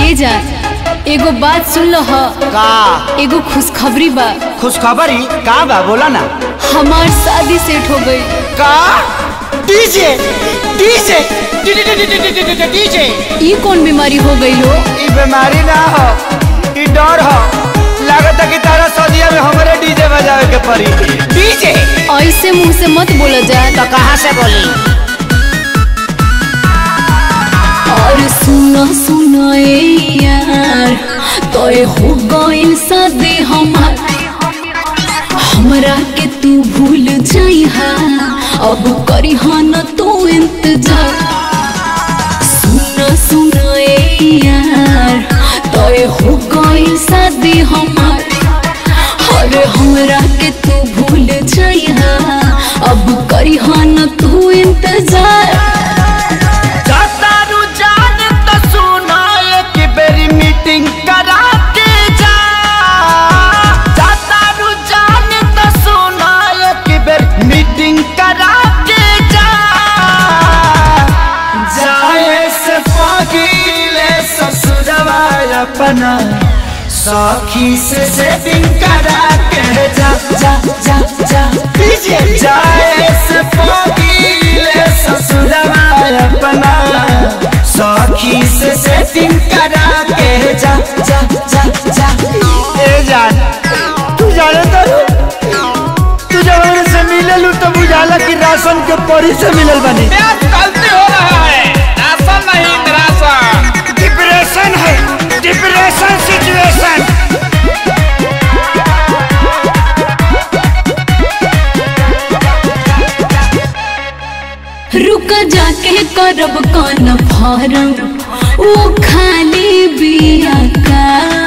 ए जा एगो बात सुन लो ह का एगो खुशखबरी बा। खुशखबरी का बा बोला ना। हमार शादी सेट हो गई। का डीजे डीजे डीजे ई कौन बीमारी हो गई हो? ई बीमारी ना हो, ई डर हो। लागत है कि तारा सदिया में हमारे डीजे बजावे के पड़ी। डीजे ऐसे मुंह से मत बोला जाए। तो कहाँ से बोली? और सुना सुना यार तो हो गइल शादी हमार, हमरा के तू भूल जाइहा, अब करी न तू इंतजार। सुना सुना यार तो हो गइल शादी हमार, अरे हमरा के तू भूल जाइहा, अब करी न तू इंतजार। करा के जा जाता रुझान तो सुना एक बेर मीटिंग करा के जा। जाए से पगीले ससुरवा अपना सखी से सेटिंग करा के जा जा जा जा। जाए से पगीले ससुरवा अपना सखी से सेटिंग करा के जा जा जा जा। ए जान तू जाने तू जब से मिललू तो बुझाला कि राशन के परी से मिलल बनी। गलती हो रहा है, राशन नहीं राशन। डिप्रेशन है, डिप्रेशन सिचुएशन। रुका जाके करब कान फारम वो खाली बिया का,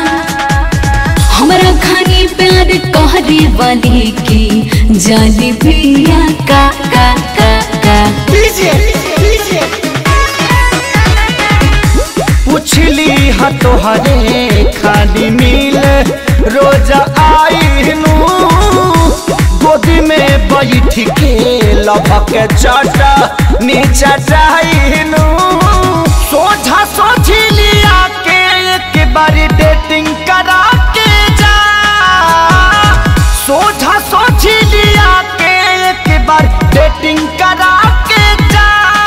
हमरा खानी प्यार कहरे वाली की जाली बिया का का का का। पूछली हाँ तोहरे खाली मिल रोज आई गोदी में बैठ के लभक चाटा नीचा चाहनू। सोझा सोची लिया के एक बारी डेटिंग करा के जा। सोझा सोची लिया के एक बार डेटिंग करा के जा।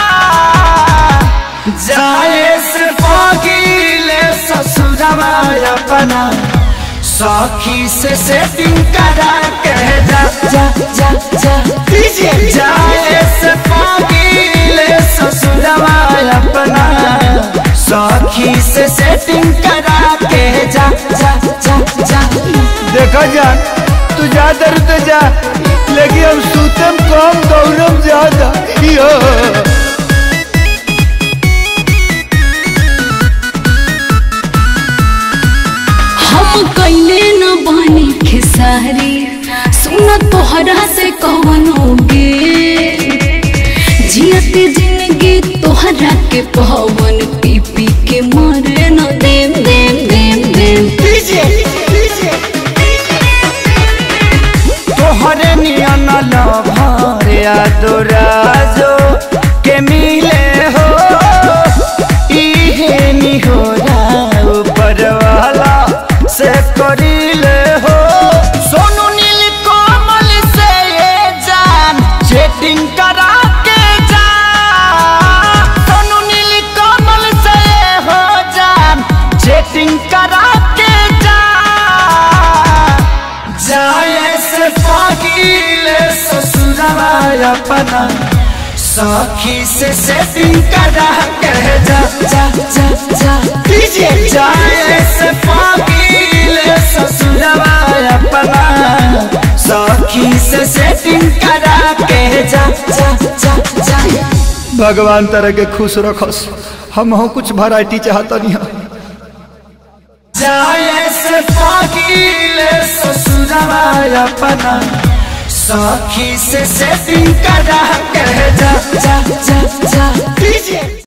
जाए से पगीले ससुरवा अपना सखी से सेटिंग करा के जा जा जा जा। जाए से पगीले ससुरवा अपना सखी से सेटिंग करा के जा जा जा जा। देखो जान तू जा दर तो जा, लेकिन हम सूतम कम दौड़म ज्यादा। हम कैले न बनी खेसारी, सुना तोहरा से कवनोगे, जियते जिंदगी तोहरा के पवन पी पी के मरे न देम देम देम देम। तोहरे नियन लभर यादोराजो के मिले हो, इहे निहोरा ऊपर वाला से करीले हो। सोनू नील कोमल से ये जान चैटिंग करा के जा। सोनू नील कोमल से ये हो जान चैटिंग करा के जा। जाए से पगीले ससुरवा अपना सखी से सेटिंग करा के जा जा जा जा। जाए से पगीले ससुरवा अपना सखी से सेटिंग करा के जा जा जा जा। भगवान तरह के खुश रखस, हम कुछ वैरायटी चाहता नहीं। जाए से पगीले ससुरवा अपना सखी से सेटिंग करा के जा जा जा जा।